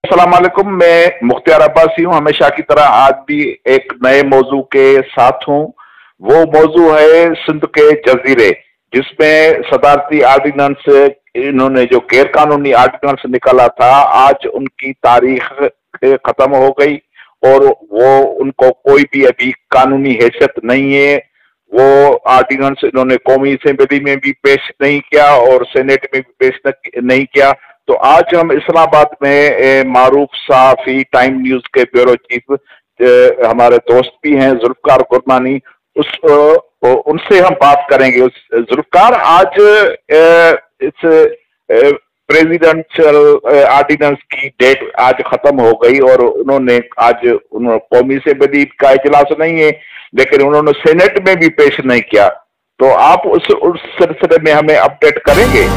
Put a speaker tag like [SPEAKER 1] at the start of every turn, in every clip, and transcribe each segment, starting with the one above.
[SPEAKER 1] अस्सलाम वालेकुम। मैं मुख्तियार अब्बासी हूँ, हमेशा की तरह आज भी एक नए मौजू के साथ हूँ। वो मौजू है सिंध के जजीरे, जिसमें सदारती आर्डिनेंस, इन्होंने जो गैर कानूनी आर्डिनेंस निकाला था, आज उनकी तारीख खत्म हो गई और वो उनको कोई भी अभी कानूनी हैसियत नहीं है। वो आर्डिनेंस इन्होंने कौमी असेंबली में भी पेश नहीं किया और सेनेट में भी पेश नहीं किया। तो आज हम इस्लामाबाद में मारूफ सहाफी टाइम न्यूज के ब्यूरो चीफ हमारे दोस्त भी हैं जुल्फकार गुरनानी, उनसे हम बात करेंगे। जुल्फकार, आज इस प्रेसिडेंशियल आर्डिनेंस की डेट आज खत्म हो गई और उन्होंने आज कौमी असेंबली का इजलास नहीं है, लेकिन उन्होंने सेनेट में भी पेश नहीं किया। तो आप उस सिलसिले में हमें अपडेट करेंगे?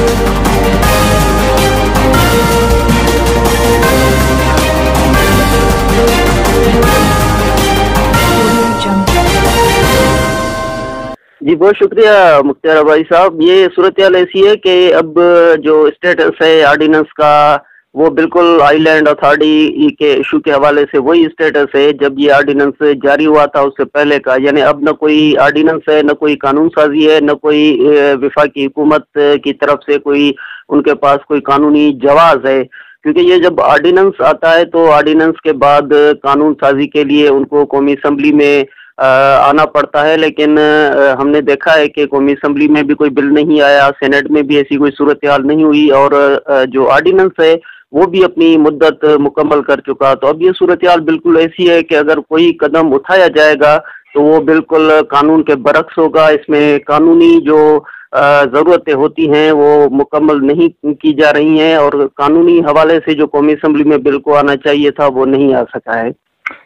[SPEAKER 2] जी बहुत शुक्रिया मुख्तियार भाई साहब। ये सूरत हाल ऐसी है कि अब जो स्टेटस है आर्डिनेंस का, वो बिल्कुल आइलैंड अथॉरिटी के इशू के हवाले से वही स्टेटस है जब ये आर्डिनेंस जारी हुआ था उससे पहले का। यानी अब न कोई आर्डिनेंस है, न कोई कानून साजी है, न कोई वफाकी हुकूमत की तरफ से कोई उनके पास कोई कानूनी जवाज है। क्योंकि ये जब आर्डिनेंस आता है तो आर्डिनेंस के बाद कानून साजी के लिए उनको कौमी असम्बली में आना पड़ता है, लेकिन हमने देखा है कि कौमी असम्बली में भी कोई बिल नहीं आया, सेनेट में भी ऐसी कोई सूरत हाल नहीं हुई और जो आर्डिनेंस है वो भी अपनी मुद्दत मुकम्मल कर चुका। तो अब ये सूरत हाल बिल्कुल ऐसी है कि अगर कोई कदम उठाया जाएगा तो वो बिल्कुल कानून के बरक्स होगा। इसमें कानूनी जो ज़रूरतें होती हैं वो मुकम्मल नहीं की जा रही हैं और कानूनी हवाले से जो कौमी असम्बली में बिल को आना चाहिए था वो नहीं आ सका है।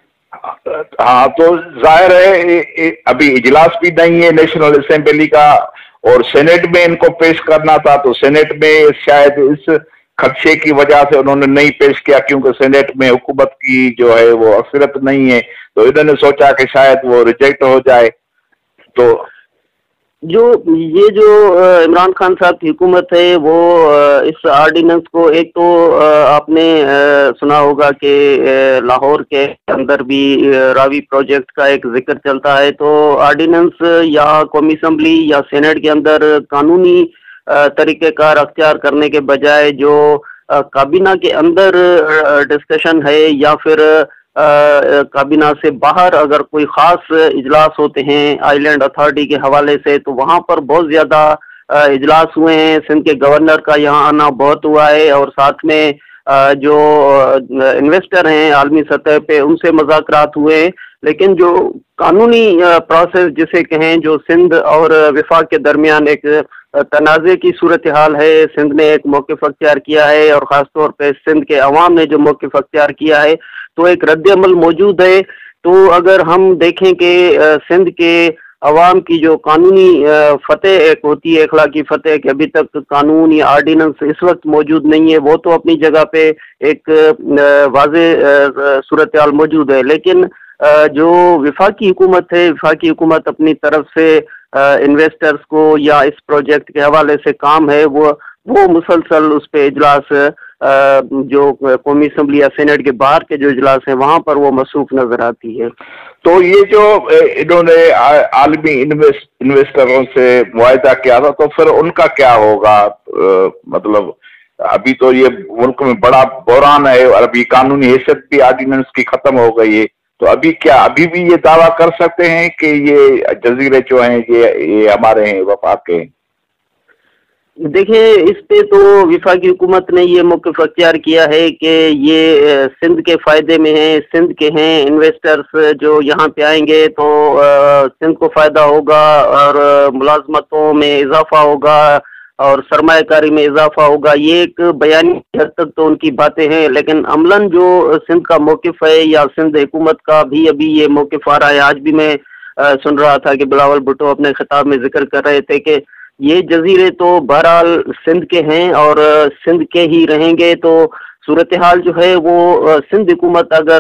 [SPEAKER 1] हाँ, तो जाहिर है अभी इजलास भी नहीं है नेशनल असेंबली का और सेनेट में इनको पेश करना था, तो सेनेट में शायद इस खदशे की वजह से उन्होंने नहीं पेश किया, क्योंकि सेनेट में हुकूमत की जो है वो अक्सरियत नहीं है, तो इन्होंने सोचा कि शायद वो रिजेक्ट हो जाए। तो
[SPEAKER 2] ये जो इमरान खान साहब की हुकूमत है वो इस आर्डिनेंस को, एक तो आपने सुना होगा कि लाहौर के अंदर भी रावी प्रोजेक्ट का एक जिक्र चलता है। तो आर्डिनेंस या कौमी असम्बली या सेनेट के अंदर कानूनी तरीक़ेकार अख्तियार करने के बजाय जो काबीना के अंदर डिस्कशन है या फिर काबीना से बाहर अगर कोई खास इजलास होते हैं आइलैंड अथॉरिटी के हवाले से, तो वहाँ पर बहुत ज़्यादा इजलास हुए हैं। सिंध के गवर्नर का यहाँ आना बहुत हुआ है और साथ में जो इन्वेस्टर हैं आलमी सतह पे उनसे मुज़ाकरात हुए हैं। लेकिन जो कानूनी प्रोसेस जिसे कहें, जो सिंध और वफाक के दरमियान एक तनाज़े की सूरत हाल है, सिंध ने एक मौक़िफ़ अख्तियार किया है और ख़ास तौर पे सिंध के अवाम ने जो मौक़िफ़ अख्तियार किया है, तो एक रद्द-ए-अमल मौजूद है। तो अगर हम देखें कि सिंध के अवाम की जो कानूनी फतेह एक होती है, अखलाकी फतेह, कि अभी तक कानून या आर्डिनेंस इस वक्त मौजूद नहीं है, वो तो अपनी जगह पे एक वाज़ेह सूरत हाल मौजूद है। लेकिन जो वफाकी हुकूमत है, वफाकी हुकूमत अपनी तरफ से इन्वेस्टर्स को या इस प्रोजेक्ट के हवाले से काम है वो मुसलसल उस पे इजलास जो कौमी असम्बली या सेनेट के बाहर के जो इजलास हैं वहाँ पर वो मसरूफ नजर आती है।
[SPEAKER 1] तो ये जो इन्होंने आलमी इन्वेस्टरों से मुआहदा किया था, तो फिर उनका क्या होगा? मतलब अभी तो ये मुल्क में बड़ा बहरान है और अभी कानूनी हैसियत भी आर्डिनेंस की खत्म हो गई है, तो अभी क्या अभी भी ये दावा कर सकते हैं कि ये जजीरे जो हैं ये हमारे हैं, वफाक के हैं?
[SPEAKER 2] देखिए, इस पे तो वफाकी हुकूमत ने ये मौक़िफ़ अख्तियार किया है कि ये सिंध के फ़ायदे में है, सिंध के हैं। इन्वेस्टर्स जो यहाँ पे आएंगे तो सिंध को फ़ायदा होगा और मुलाज़मतों में इजाफा होगा और सरमायाकारी में इजाफा होगा। ये एक बयानी हद तक तो उनकी बातें हैं, लेकिन अमलन जो सिंध का मौक़िफ़ है या सिंध हुकूमत का भी अभी ये मौक़िफ़ आ रहा है। आज भी मैं सुन रहा था कि बिलावल भुट्टो अपने खिताब में जिक्र कर रहे थे कि ये जजीरे तो बहरहाल सिंध के हैं और सिंध के ही रहेंगे। तो सूरत हाल जो है वो सिंध हुकूमत अगर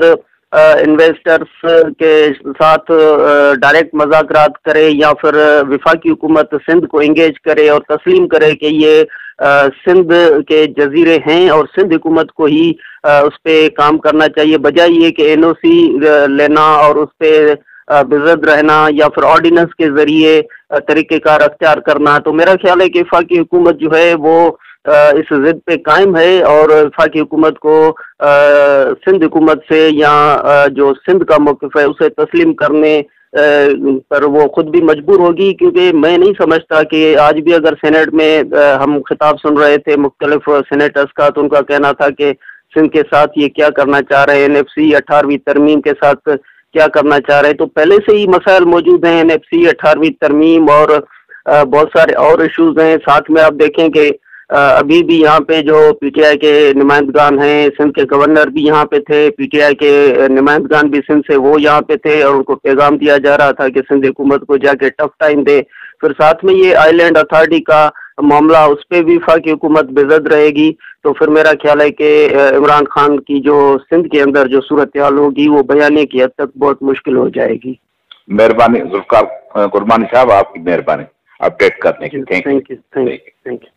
[SPEAKER 2] इन्वेस्टर्स के साथ डायरेक्ट मुज़ाकरात करे या फिर वफाकी हुकूमत सिंध को इंगेज करे और तस्लीम करे कि ये सिंध के जजीरे हैं और सिंध हुकूमत को ही उस पर काम करना चाहिए, बजाय ये कि एनओसी लेना और उस पर बेज़द रहना या फिर ऑर्डिनेंस के ज़रिए तरीक़ेकार अख्तियार करना। तो मेरा ख्याल है कि वफाकी हुकूमत जो है वो इस ज़िद पे कायम है और वफाकी हुकूमत को सिंध हुकूमत से या जो सिंध का मौक़िफ़ है उसे तस्लीम करने पर वो खुद भी मजबूर होगी, क्योंकि मैं नहीं समझता कि आज भी अगर सेनेट में हम खिताब सुन रहे थे मुख्तलिफ सेनेटर्स का, तो उनका कहना था कि सिंध के साथ ये क्या करना चाह रहे हैं, एनएफसी 18वीं तरमीम के साथ क्या करना चाह रहे हैं। तो पहले से ही मसाइल मौजूद हैं, एनएफसी 18वीं तरमीम और बहुत सारे और इश्यूज हैं। साथ में आप देखें कि अभी भी यहाँ पे जो पीटीआई के नुमाइंदगान हैं, सिंध के गवर्नर भी यहाँ पे थे, पीटीआई के नुमाइंदगान भी सिंध से वो यहाँ पे थे और उनको पैगाम दिया जा रहा था कि सिंध हुकूमत को जाके टफ टाइम दे। फिर साथ में ये आइलैंड अथॉरिटी का मामला, उस पर भी वफाकी हुकूमत बेज़द रहेगी। तो फिर मेरा ख्याल है कि इमरान खान की जो सिंध के अंदर जो सूरत हाल होगी वो बयाने की हद तक बहुत मुश्किल हो जाएगी।
[SPEAKER 1] मेहरबानी जुल्फ़िकार गुरबानी साहब, आपकी मेहरबानी अपडेट करने की।
[SPEAKER 2] Thank you.